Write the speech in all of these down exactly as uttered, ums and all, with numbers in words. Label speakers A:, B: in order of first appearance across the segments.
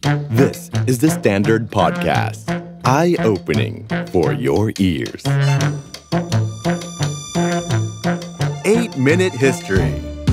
A: This is the Standard Podcast. Eye-opening for your ears. eight minute History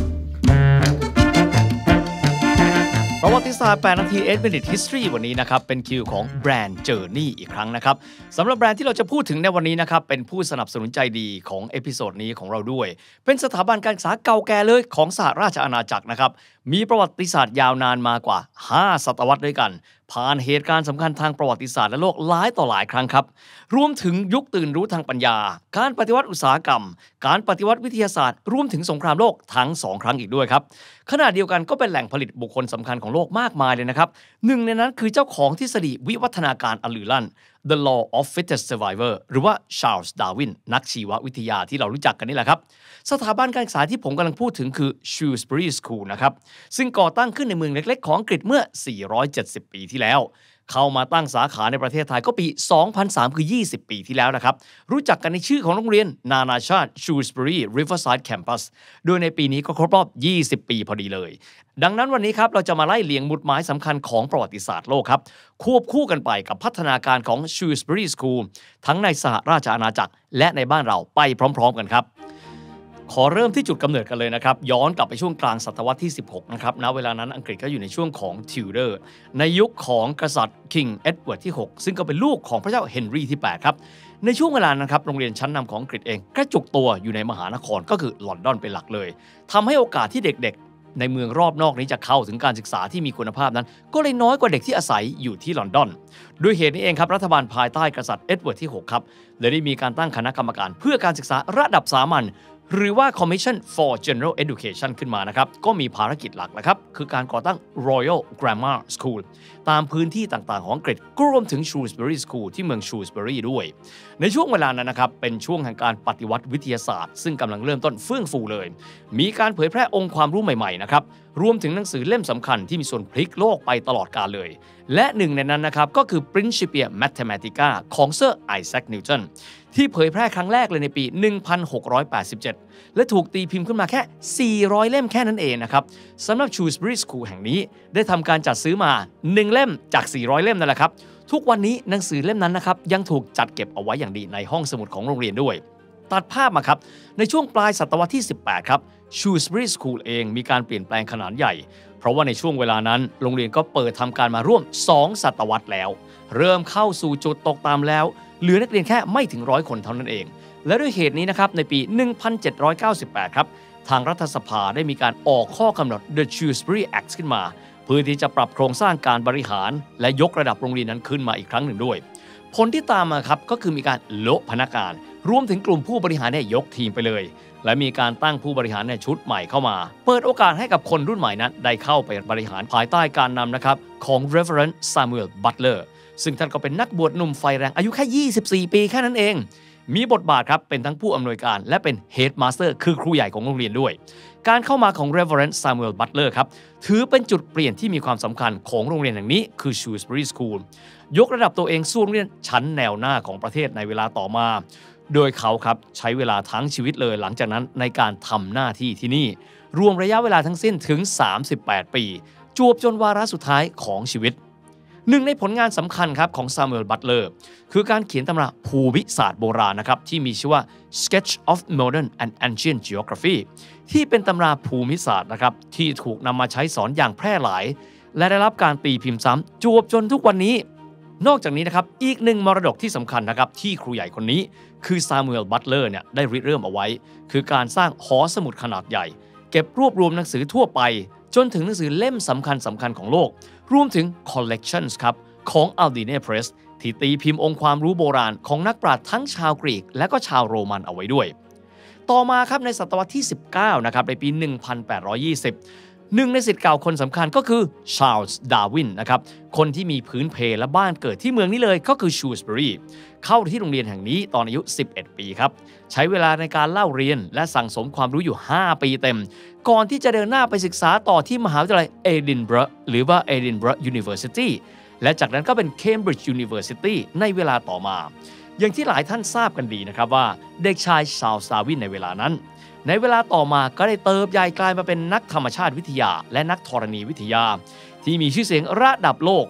B: ประวัติศาสตร์แปดนาทีeight minute History วันนี้นะครับเป็นคิวของแบรนด์ Journey อีกครั้งนะครับสำหรับแบรนด์ที่เราจะพูดถึงในวันนี้นะครับเป็นผู้สนับสนุนใจดีของเอพิโซดนี้ของเราด้วยเป็นสถาบันการศึกษาเก่าแก่เลยของสหราชอาณาจักรนะครับมีประวัติศาสตร์ยาวนานมากว่าห้าศตวรรษด้วยกันผ่านเหตุการณ์สำคัญทางประวัติศาสตร์และโลกหลายต่อหลายครั้งครับรวมถึงยุคตื่นรู้ทางปัญญาการปฏิวัติอุตสาหกรรมการปฏิวัติวิทยาศาสตร์รวมถึงสงครามโลกทั้งสองครั้งอีกด้วยครับขณะเดียวกันก็เป็นแหล่งผลิตบุคคลสำคัญของโลกมากมายเลยนะครับหนึ่งในนั้นคือเจ้าของทฤษฎีวิวัฒนาการอันลือลั่น The Law of Fittest Survivor หรือว่า Charles Darwin นักชีววิทยาที่เรารู้จักกันนี่แหละครับสถาบันการศึกษาที่ผมกำลังพูดถึงคือ Shrewsbury School นะครับซึ่งก่อตั้งขึ้นในเมืองเล็กๆของอังกฤษเมื่อสี่ร้อยเจ็ดสิบปีที่แล้วเข้ามาตั้งสาขาในประเทศไทยก็ปีสองพันสามคือยี่สิบปีที่แล้วนะครับรู้จักกันในชื่อของโรงเรียนนานาชาติ Shrewsbury Riverside Campus โดยในปีนี้ก็ครบรอบยี่สิบปีพอดีเลยดังนั้นวันนี้ครับเราจะมาไล่เลียงหมุดหมายสำคัญของประวัติศาสตร์โลกครับควบคู่กันไปกับพัฒนาการของ Shrewsbury School ทั้งในสหราชอาณาจักรและในบ้านเราไปพร้อมๆกันครับขอเริ่มที่จุดกำเนิดกันเลยนะครับย้อนกลับไปช่วงกลางศตวรรษที่สิบหกนะครับณเวลานั้นอังกฤษก็อยู่ในช่วงของทิวเดอร์ในยุคของกษัตริย์คิงเอ็ดเวิร์ดที่หกซึ่งก็เป็นลูกของพระเจ้าเฮนรี่ที่แปดครับในช่วงเวลานั้นครับโรงเรียนชั้นนำของอังกฤษเองกระจุกตัวอยู่ในมหานครก็คือลอนดอนเป็นหลักเลยทำให้โอกาสที่เด็กๆในเมืองรอบนอกนี้จะเข้าถึงการศึกษาที่มีคุณภาพนั้นก็เลยน้อยกว่าเด็กที่อาศัยอยู่ที่ลอนดอนด้วยเหตุนี้เองครับรัฐบาลภายใต้กษัตริย์เอ็ดเวิร์ดที่หกครับเลยได้มีการตั้งคณะกรรมการเพื่อการศึกษาระดับสามัญหรือว่า Commission for General Education ขึ้นมานะครับก็มีภารกิจหลักนะครับคือการก่อตั้ง Royal Grammar School ตามพื้นที่ต่างๆของอังกฤษก็รวมถึง Shrewsbury School ที่เมือง Shrewsbury ด้วยในช่วงเวลานั้นนะครับเป็นช่วงแห่งการปฏิวัติวิทยาศาสตร์ซึ่งกำลังเริ่มต้นเฟื่องฟูเลยมีการเผยแพร่องค์ความรู้ใหม่ๆนะครับรวมถึงหนังสือเล่มสำคัญที่มีส่วนพลิกโลกไปตลอดกาลเลยและหนึ่งในนั้นนะครับก็คือ Principia Mathematica ของเซอร์ไอแซคนิวตันที่เผยแพร่ครั้งแรกเลยในปีหนึ่งพันหกร้อยแปดสิบเจ็ดและถูกตีพิมพ์ขึ้นมาแค่สี่ร้อยเล่มแค่นั้นเองนะครับสำหรับ Shrewsbury School แห่งนี้ได้ทำการจัดซื้อมาหนึ่งเล่มจากสี่ร้อยเล่มนั่นแหละครับทุกวันนี้หนังสือเล่มนั้นนะครับยังถูกจัดเก็บเอาไว้อย่างดีในห้องสมุดของโรงเรียนด้วยตัดภาพมาครับในช่วงปลายศตวรรษที่สิบแปดครับ Shrewsbury School เองมีการเปลี่ยนแปลงขนาดใหญ่เพราะว่าในช่วงเวลานั้นโรงเรียนก็เปิดทำการมาร่วมสองศตวรรษแล้วเริ่มเข้าสู่จุดตกต่ำแล้วเหลือนักเรียนแค่ไม่ถึงร้อยคนเท่านั้นเองและด้วยเหตุนี้นะครับในปีหนึ่งพันเจ็ดร้อยเก้าสิบแปดครับทางรัฐสภาได้มีการออกข้อกำหนด The Shrewsbury Act ขึ้นมาเพื่อที่จะปรับโครงสร้างการบริหารและยกระดับโรงเรียนนั้นขึ้นมาอีกครั้งหนึ่งด้วยผลที่ตามมาครับก็คือมีการโละพนักงานรวมถึงกลุ่มผู้บริหารเนี่ยยกทีมไปเลยและมีการตั้งผู้บริหารในชุดใหม่เข้ามาเปิดโอกาสให้กับคนรุ่นใหม่นั้นได้เข้าไปบริหารภายใต้การนำนะครับของ Reverend Samuel Butler ซึ่งท่านก็เป็นนักบวชหนุ่มไฟแรงอายุแค่ยี่สิบสี่ปีแค่นั้นเองมีบทบาทครับเป็นทั้งผู้อำนวยการและเป็น Head Master คือครูใหญ่ของโรงเรียนด้วยการเข้ามาของ Reverend Samuel Butler ครับถือเป็นจุดเปลี่ยนที่มีความสำคัญของโรงเรียนแห่งนี้คือ Shrewsbury School ยกระดับตัวเองสู่โรงเรียนชั้นแนวหน้าของประเทศในเวลาต่อมาโดยเขาครับใช้เวลาทั้งชีวิตเลยหลังจากนั้นในการทำหน้าที่ที่นี่รวมระยะเวลาทั้งสิ้นถึงสามสิบแปดปีจวบจนวาระสุดท้ายของชีวิตหนึ่งในผลงานสำคัญครับของ Samuel Butler คือการเขียนตำราภูมิศาสตร์โบราณนะครับที่มีชื่อว่า Sketch of Modern and Ancient Geography ที่เป็นตำราภูมิศาสตร์นะครับที่ถูกนำมาใช้สอนอย่างแพร่หลายและได้รับการตีพิมพ์ซ้ำจวบจนทุกวันนี้นอกจากนี้นะครับอีกหนึ่งมรดกที่สำคัญนะครับที่ครูใหญ่คนนี้คือ Samuel Butler เนี่ยได้ริเริ่มเอาไว้คือการสร้างหอสมุดขนาดใหญ่เก็บรวบรวมหนังสือทั่วไปจนถึงหนังสือเล่มสำคัญสำคัญของโลกรวมถึง collections ครับของ Aldine Press ที่ตีพิมพ์องค์ความรู้โบราณของนักปราชญ์ทั้งชาวกรีกและก็ชาวโรมันเอาไว้ด้วยต่อมาครับในศตวรรษที่สิบเก้านะครับในปีหนึ่งพันแปดร้อยยี่สิบหนึ่งในศิษย์เก่าคนสำคัญก็คือ Charles Darwin นะครับคนที่มีพื้นเพและบ้านเกิดที่เมืองนี้เลยก็คือ Shrewsbury เข้าที่โรงเรียนแห่งนี้ตอนอายุสิบเอ็ดปีครับใช้เวลาในการเล่าเรียนและสั่งสมความรู้อยู่ห้าปีเต็มก่อนที่จะเดินหน้าไปศึกษาต่อที่มหาวิทยาลัย Edinburgh หรือว่า Edinburgh University และจากนั้นก็เป็น Cambridge University ในเวลาต่อมาอย่างที่หลายท่านทราบกันดีนะครับว่าเด็กชาย Charles Darwin ในเวลานั้นในเวลาต่อมาก็ได้เติบใหญ่กลายมาเป็นนักธรรมชาติวิทยาและนักธรณีวิทยาที่มีชื่อเสียงระดับโลก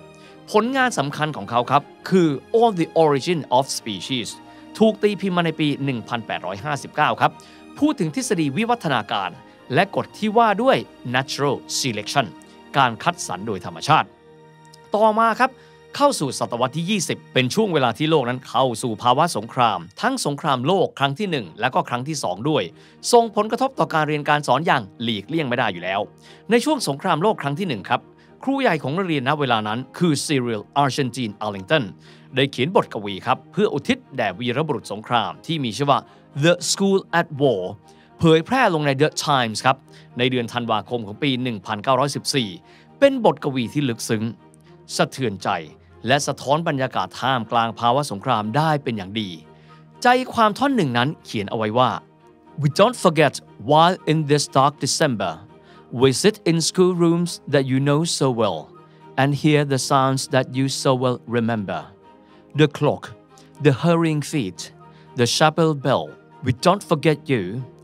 B: ผลงานสำคัญของเขาครับคือ On the Origin of Species ถูกตีพิมพ์มาในปี หนึ่งพันแปดร้อยห้าสิบเก้า ครับพูดถึงทฤษฎีวิวัฒนาการและกฎที่ว่าด้วย natural selection การคัดสรรโดยธรรมชาติต่อมาครับเข้าสู่ศตวรรษที่ ยี่สิบ เป็นช่วงเวลาที่โลกนั้นเข้าสู่ภาวะสงครามทั้งสงครามโลกครั้งที่หนึ่งและก็ครั้งที่สองด้วยส่งผลกระทบต่อการเรียนการสอนอย่างหลีกเลี่ยงไม่ได้อยู่แล้วในช่วงสงครามโลกครั้งที่หนึ่งครับครูใหญ่ของนักเรียนณเวลานั้นคือ Cyril Argentine Arlington ได้เขียนบทกวีครับเพื่ออุทิศแด่วีรบุรุษสงครามที่มีชื่อว่า The School at War เผยแพร่ลงใน The Times ครับในเดือนธันวาคมของปี หนึ่งพันเก้าร้อยสิบสี่ เป็นบทกวีที่ลึกซึ้งสะเทือนใจและสะท้อนบรรยากาศท่ามกลางภาวะสงครามได้เป็นอย่างดีใจความท่อนหนึ่งนั้นเขียนเอาไว้ว่า We don't forget while in this dark December we sit in schoolrooms that you know so well and hear the sounds that you so well remember the clock the hurrying feet the chapel bell we don't forget you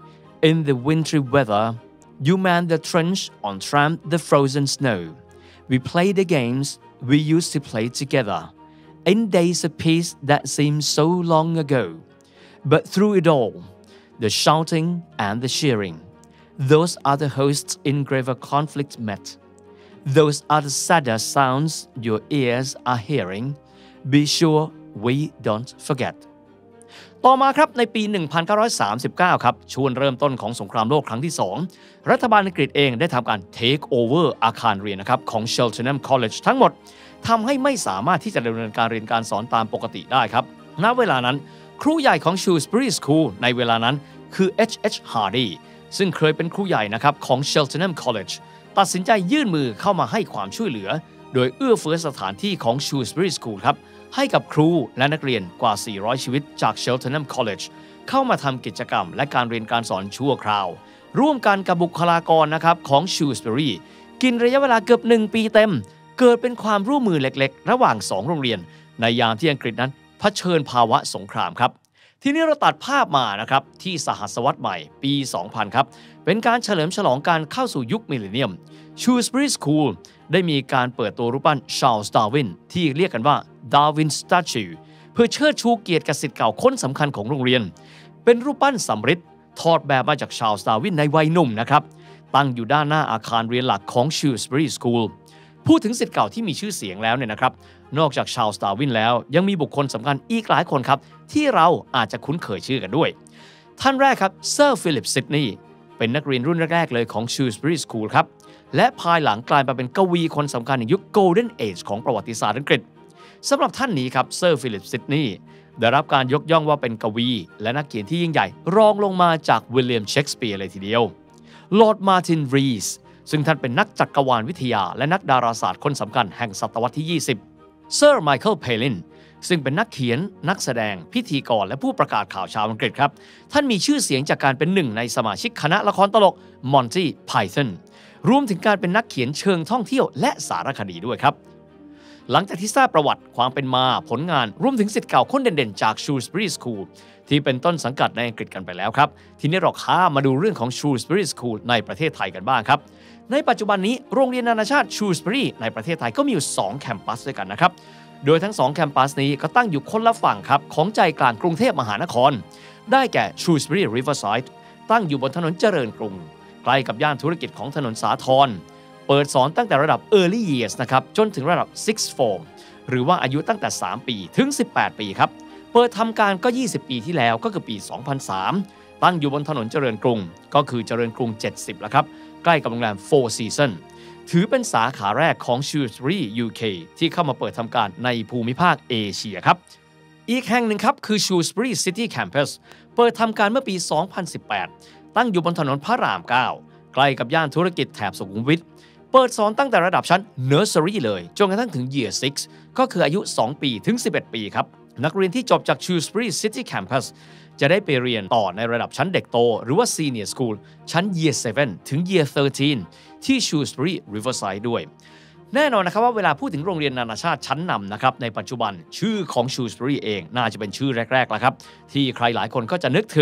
B: in the wintry weather you man the trench on tramp the frozen snow we play the games we used to play together in days of peace that seem so long ago. But through it all, the shouting and the cheering, those are the hosts in graver conflict met. Those are the sadder sounds your ears are hearing. Be sure we don't forget. ต่อมาครับในปี หนึ่งพันเก้าร้อยสามสิบเก้า ครับช่วงเริ่มต้นของสงครามโลกครั้งที่สองรัฐบาลอังกฤษเองได้ทำการ take over อาคารเรียนนะครับของ Cheltenham College ทั้งหมดทำให้ไม่สามารถที่จะดำเนินการเรียนการสอนตามปกติได้ครับณเวลานั้นครูใหญ่ของ Shrewsbury School ในเวลานั้นคือ เอช เอช Hardy ซึ่งเคยเป็นครูใหญ่นะครับของ Cheltenham College ตัดสินใจยื่นมือเข้ามาให้ความช่วยเหลือโดยเอื้อเฟื้อสถานที่ของ Shrewsbury School ครับให้กับครูและนักเรียนกว่า สี่ร้อย ชีวิตจาก Cheltenham College เข้ามาทำกิจกรรมและการเรียนการสอนชั่วคราวร่วมกันกับบุคลากรนะครับของ Shrewsbury กินระยะเวลาเกือบหนึ่งปีเต็มเกิดเป็นความร่วมมือเล็กๆระหว่างสองโรงเรียนในยามที่อังกฤษนั้นเผชิญภาวะสงครามครับทีนี้เราตัดภาพมานะครับที่สหัสวรรษใหม่ปี สองพัน ครับเป็นการเฉลิมฉลองการเข้าสู่ยุคมิลเลนเนียม Shrewsbury School ได้มีการเปิดตัวรูปปั้น Charles Darwin ที่เรียกกันว่า Darwin Statue เพื่อเชิดชูเกียรติกับศิษย์เก่าคนสำคัญของโรงเรียนเป็นรูปปั้นสำริดถอดแบบมาจาก Charles Darwin ในวัยหนุ่มนะครับตั้งอยู่ด้านหน้าอาคารเรียนหลักของ Shrewsbury Schoolพูดถึงศิษย์เก่าที่มีชื่อเสียงแล้วเนี่ยนะครับนอกจากชาร์ลส์ดาร์วินแล้วยังมีบุคคลสำคัญอีกหลายคนครับที่เราอาจจะคุ้นเคยชื่อกันด้วยท่านแรกครับเซอร์ฟิลิปซิดนีย์เป็นนักเรียนรุ่นแรกๆเลยของ Shrewsbury School ครับและภายหลังกลายมาเป็นกวีคนสำคัญในยุค Golden Age ของประวัติศาสตร์อังกฤษสำหรับท่านนี้ครับเซอร์ฟิลิปซิดนีย์ได้รับการยกย่องว่าเป็นกวีและนักเขียนที่ยิ่งใหญ่รองลงมาจากวิลเลียมเชกสเปียร์เลยทีเดียวลอร์ดมาร์ตินรีสซึ่งท่านเป็นนักจักรวาลวิทยาและนักดาราศาสตร์คนสำคัญแห่งศตวรรษที่ ยี่สิบ เซอร์ไมเคิลเพลินซึ่งเป็นนักเขียนนักแสดงพิธีกรและผู้ประกาศข่าวชาวอังกฤษครับท่านมีชื่อเสียงจากการเป็นหนึ่งในสมาชิกคณะละครตลก Monty Python รวมถึงการเป็นนักเขียนเชิงท่องเที่ยวและสารคดีด้วยครับหลังจากที่ทราบประวัติความเป็นมาผลงานรวมถึงศิษย์เก่าคนเด่นๆจาก Shrewsbury School ที่เป็นต้นสังกัดในอังกฤษกันไปแล้วครับทีนี้เราข้ามมาดูเรื่องของ Shrewsbury School ในประเทศไทยกันบ้างครับในปัจจุบันนี้โรงเรียนนานาชาติ Shrewsbury ในประเทศไทยก็มีอยู่สองแคมปัสด้วยกันนะครับโดยทั้งสองแคมปัสนี้ก็ตั้งอยู่คนละฝั่งครับของใจกลางกรุงเทพมหานครได้แก่ Shrewsbury Riverside ตั้งอยู่บนถนนเจริญกรุงใกล้กับย่านธุรกิจของถนนสาทรเปิดสอนตั้งแต่ระดับ Early Years นะครับจนถึงระดับ Sixth Form หรือว่าอายุตั้งแต่สามปีถึงสิบแปดปีครับเปิดทำการก็ยี่สิบปีที่แล้วก็คือปีสองพันสามตั้งอยู่บนถนนเจริญกรุงก็คือเจริญกรุงเจ็ดสิบแล้วครับใกล้กับโรงแรม Four Seasons ถือเป็นสาขาแรกของ Shrewsbury ยู เค ที่เข้ามาเปิดทำการในภูมิภาคเอเชียครับอีกแห่งหนึ่งครับคือ Shrewsbury City Campus เปิดทำการเมื่อปีสองพันสิบแปดตั้งอยู่บนถนนพระรามเก้าใกล้กับย่านธุรกิจแถบสุขุมวิทเปิดสอนตั้งแต่ระดับชั้น Nursery เลยจนกระทั่งถึง Year หกก็คืออายุสองปีถึงสิบเอ็ดปีครับนักเรียนที่จบจาก Shrewsbury City Campus จะได้ไปเรียนต่อในระดับชั้นเด็กโตหรือว่า Senior School ชั้น Year เจ็ดถึง Year สิบสามที่ Shrewsbury Riverside ด้วยแน่นอนนะครับว่าเวลาพูดถึงโรงเรียนนานาชาติชั้นนำนะครับในปัจจุบันชื่อของ Shrewsbury เองน่าจะเป็นชื่อแรกๆแล้วครับที่ใครหลายคนก็จะนึกถึง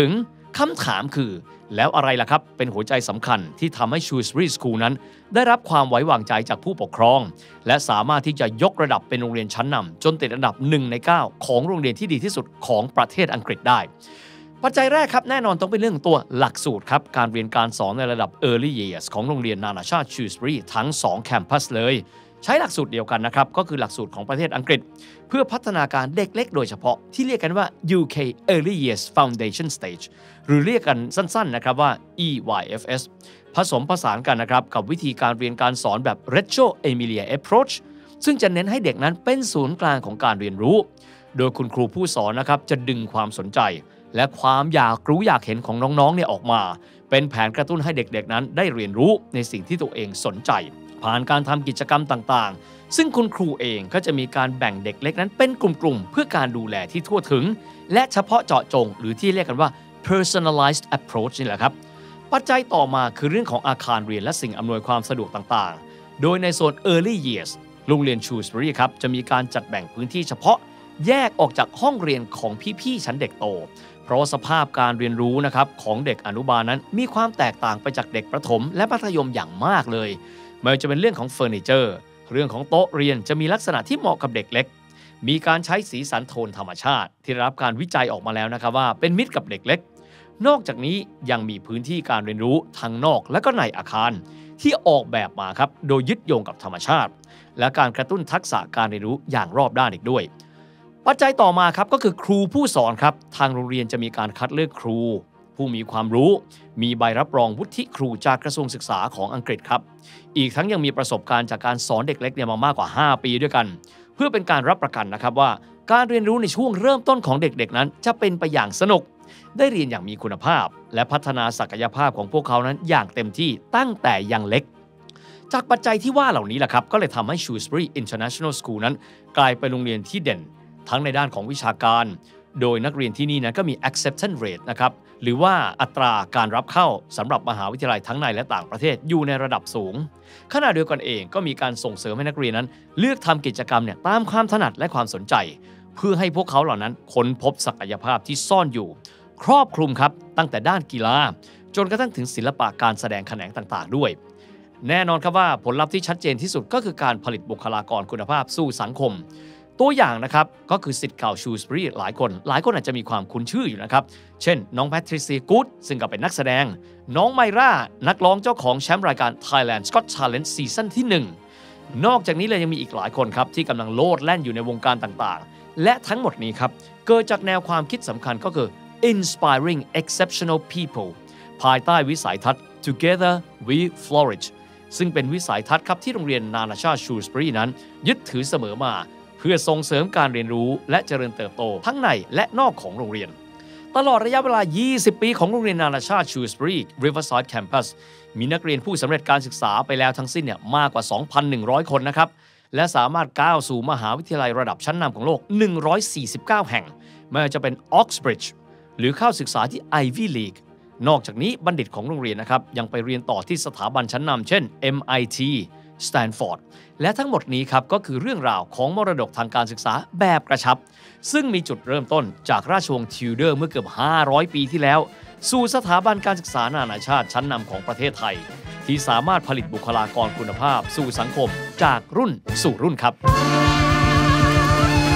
B: คำถามคือแล้วอะไรล่ะครับเป็นหัวใจสำคัญที่ทำให้ Shrewsbury School นั้นได้รับความไว้วางใจจากผู้ปกครองและสามารถที่จะยกระดับเป็นโรงเรียนชั้นนำจนติดอันดับหนึ่งในเก้าของโรงเรียนที่ดีที่สุดของประเทศอังกฤษได้ปัจจัยแรกครับแน่นอนต้องเป็นเรื่องตัวหลักสูตรครับการเรียนการสอนในระดับ Early Years ของโรงเรียนนานาชาติ Shrewsbury ทั้งสองแคมปัสเลยใช้หลักสูตรเดียวกันนะครับก็คือหลักสูตรของประเทศอังกฤษเพื่อพัฒนาการเด็กเล็กโดยเฉพาะที่เรียกกันว่า ยู เค Early Years Foundation Stage หรือเรียกกันสั้นๆนะครับว่า อี วาย เอฟ เอส ผสมผสานกันนะครับกับวิธีการเรียนการสอนแบบ Reggio Emilia Approach ซึ่งจะเน้นให้เด็กนั้นเป็นศูนย์กลางของการเรียนรู้โดยคุณครูผู้สอนนะครับจะดึงความสนใจและความอยากรู้อยากเห็นของน้องๆเนี่ยออกมาเป็นแผนกระตุ้นให้เด็กๆนั้นได้เรียนรู้ในสิ่งที่ตัวเองสนใจผ่านการทำกิจกรรมต่างๆซึ่งคุณครูเองก็จะมีการแบ่งเด็กเล็กนั้นเป็นกลุ่มๆเพื่อการดูแลที่ทั่วถึงและเฉพาะเจาะจงหรือที่เรียกกันว่า personalized approach นี่แหละครับปัจจัยต่อมาคือเรื่องของอาคารเรียนและสิ่งอำนวยความสะดวกต่างๆโดยในโซน early years โรงเรียน Shrewsbury ครับจะมีการจัดแบ่งพื้นที่เฉพาะแยกออกจากห้องเรียนของพี่ๆชั้นเด็กโตเพราะสภาพการเรียนรู้นะครับของเด็กอนุบาลนั้นมีความแตกต่างไปจากเด็กประถมและมัธยมอย่างมากเลยไม่ว่าจะเป็นเรื่องของเฟอร์นิเจอร์เรื่องของโต๊ะเรียนจะมีลักษณะที่เหมาะกับเด็กเล็กมีการใช้สีสันโทนธรรมชาติที่ได้รับการวิจัยออกมาแล้วนะครับว่าเป็นมิตรกับเด็กเล็กนอกจากนี้ยังมีพื้นที่การเรียนรู้ทั้งนอกและก็ในอาคารที่ออกแบบมาครับโดยยึดโยงกับธรรมชาติและการกระตุ้นทักษะการเรียนรู้อย่างรอบด้านอีกด้วยปัจจัยต่อมาครับก็คือครูผู้สอนครับทางโรงเรียนจะมีการคัดเลือกครูผู้มีความรู้มีใบรับรองวุฒิครูจากกระทรวงศึกษาของอังกฤษครับอีกทั้งยังมีประสบการณ์จากการสอนเด็กเล็กเนี่ยมามากกว่าห้าปีด้วยกันเพื่อเป็นการรับประกันนะครับว่าการเรียนรู้ในช่วงเริ่มต้นของเด็กๆนั้นจะเป็นไปอย่างสนุกได้เรียนอย่างมีคุณภาพและพัฒนาศักยภาพของพวกเขานั้นอย่างเต็มที่ตั้งแต่ยังเล็กจากปัจจัยที่ว่าเหล่านี้แหละครับก็เลยทำให้ Shrewsbury International School นั้นกลายเป็นโรงเรียนที่เด่นทั้งในด้านของวิชาการโดยนักเรียนที่นี่นะก็มี acceptance rate นะครับหรือว่าอัตราการรับเข้าสำหรับมหาวิทยาลัยทั้งในและต่างประเทศอยู่ในระดับสูงขณะเดียวกันเองก็มีการส่งเสริมให้นักเรียนนั้นเลือกทำกิจกรรมเนี่ยตามความถนัดและความสนใจเพื่อให้พวกเขาเหล่านั้นค้นพบศักยภาพที่ซ่อนอยู่ครอบคลุมครับตั้งแต่ด้านกีฬาจนกระทั่งถึงศิลปะการแสดงแขนงต่างๆด้วยแน่นอนครับว่าผลลัพธ์ที่ชัดเจนที่สุดก็คือการผลิตบุคลากรคุณภาพสู่สังคมตัวอย่างนะครับก็คือศิษย์เก่า Shrewsbury หลายคนหลายคนอาจจะมีความคุ้นชื่ออยู่นะครับเช่นน้องแพทริเซียกูดซึ่งก็เป็นนักแสดงน้องไมร่านักร้องเจ้าของแชมป์รายการ Thailand Got Talent ซีซั่นที่หนึ่งนอกจากนี้เลยยังมีอีกหลายคนครับที่กำลังโลดแล่นอยู่ในวงการต่างๆและทั้งหมดนี้ครับเกิดจากแนวความคิดสำคัญก็คือ inspiring exceptional people ภายใต้วิสัยทัศน์ Together We Flourish ซึ่งเป็นวิสัยทัศน์ครับที่โรงเรียนนานาชาติ Shrewsbury นั้นยึดถือเสมอมาเพื่อส่งเสริมการเรียนรู้และเจริญเติบโตทั้งในและนอกของโรงเรียนตลอดระยะเวลายี่สิบปีของโรงเรียนนานาชาติ Shrewsbury Riverside Campus มีนักเรียนผู้สำเร็จการศึกษาไปแล้วทั้งสิ้นเนี่ยมากกว่า สองพันหนึ่งร้อย คนนะครับและสามารถก้าวสู่มหาวิทยาลัยระดับชั้นนำของโลกหนึ่งร้อยสี่สิบเก้าแห่งไม่ว่าจะเป็น Oxbridge หรือเข้าศึกษาที่ Ivy League นอกจากนี้บัณฑิตของโรงเรียนนะครับยังไปเรียนต่อที่สถาบันชั้นนำเช่น เอ็ม ไอ ที Stanford และทั้งหมดนี้ครับก็คือเรื่องราวของมรดกทางการศึกษาแบบกระชับซึ่งมีจุดเริ่มต้นจากราชวงศ์ทิวเดอร์เมื่อเกือบห้าร้อยปีที่แล้วสู่สถาบันการศึกษานานาชาติชั้นนำของประเทศไทยที่สามารถผลิตบุคลากรคุณภาพสู่สังคมจากรุ่นสู่รุ่นครับ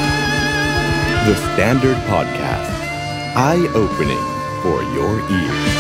A: The Standard Podcast Eye Opening for your ears